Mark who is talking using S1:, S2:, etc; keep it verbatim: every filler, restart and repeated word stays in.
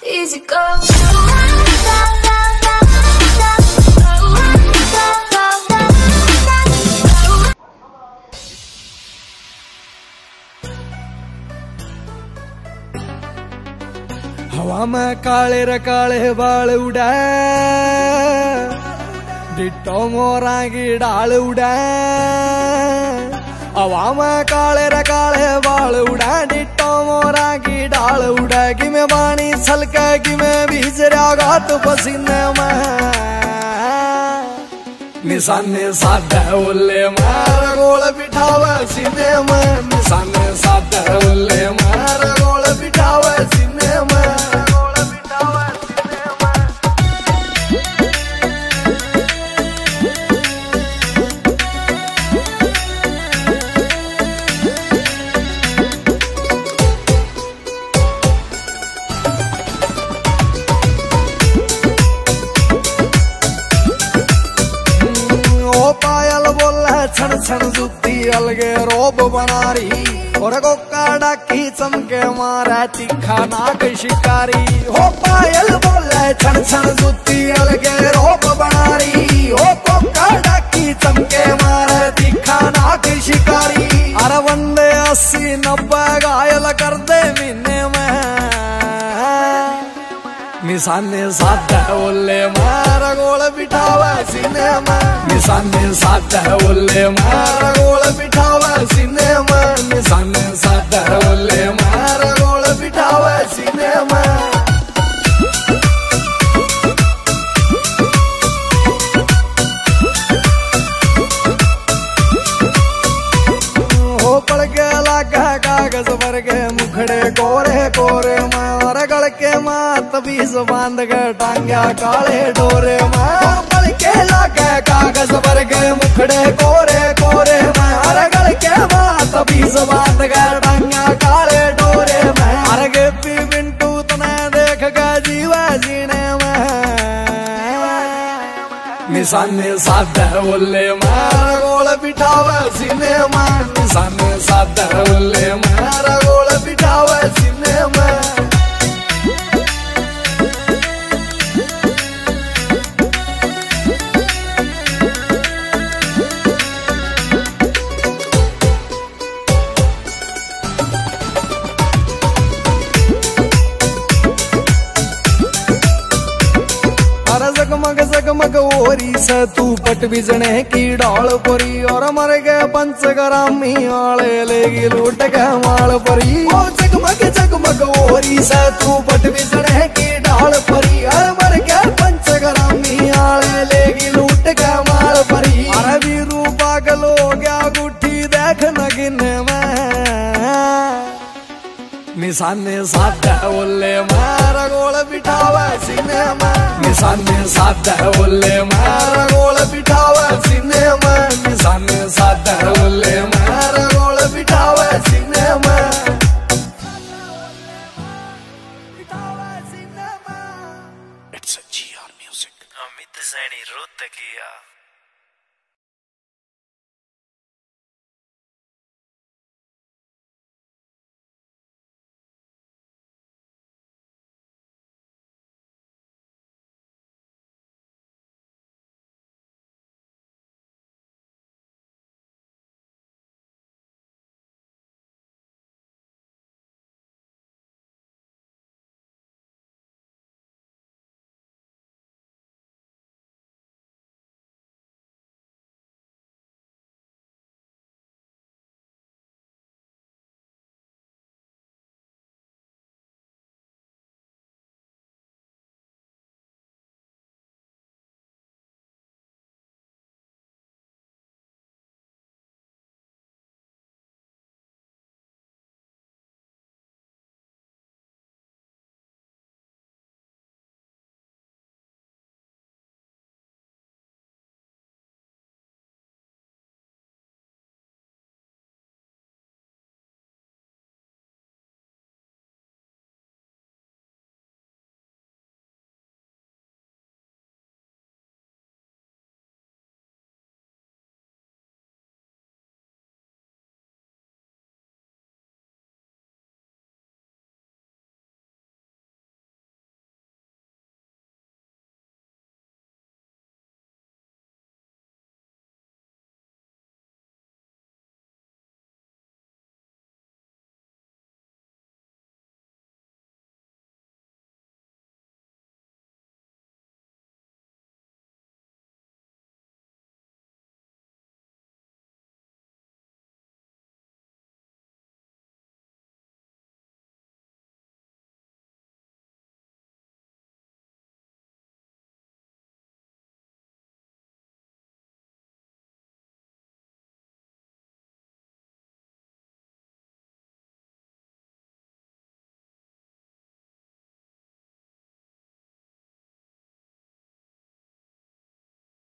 S1: easy go.
S2: हवा में काले रे काले बाल उड़ा, डिट्टो मोरा की डाल उड़ा। हवा में काले रे काले बाल उड़ा, डिट्टो मोरा की डाल उड़ा। कि मैं पानी छलका कि मैं भीज रहा तो पसीने में, निशाने साधा ओले मार गोल बिठावा सीने में। निशाने साधा ओले मार गोल बिठावा सीने में। पायल बोला छन छन जुत्ती अलगे रोब बना रही, और गोका डाकी चमके मारा तीखा नाक शिकारी। हो पायल बोला छन छन जुत्ती अलगे रोब बना रही, हो गोका डाकी चमके मारा तीखा नाक शिकारी। अरे वंदे अस्सी नब्बे घायल कर दे महीने में, निशाने साधा ओले मार गोल बिठावा सीने में। निशाने साधा ओले मार गोल बिठावा सीने में। निशाने साधा ओले मार गोल बिठावा सीने में। हो पड़ के लागा कागज भर के मुखड़े कोरे कोरे में, और गल के मात बीस बांध के टांग्या काले डोरे में। पड़ के लागा कागज भर के मुखड़े कोरे कोरे में, और गल के मात बीस बांध के टांग्या काले डोरे में। अरे गेपी बिंटू तने देख के जीवा जीने में, निशाने साधा ओले मार गोल बिठावा सीने में। निशाने साधा ओले मार गोल बिठावा सीने में। जगमग जगमग ओरी से तू पट बिजने की डाल परी, और मर गए पंचग्रामी वाले लेगी लूट के माल परी। ओ जगमग जगमग ओरी से तू पट बिजने की डाल परी, और मर गए पंचग्रामी वाले लेगी लूट के माल परी। अरे वीरू पागल हो गया गुट्ठी देख नगिने में, निशाने साधा ओले मार गोल बिठावा सीने में। निशाने साधा ओले मार गोल बिठावा सीने में। निशाने साधा ओले मार गोल बिठावा सीने में। It's a G R music.
S3: Amit Saini Rohatkiya.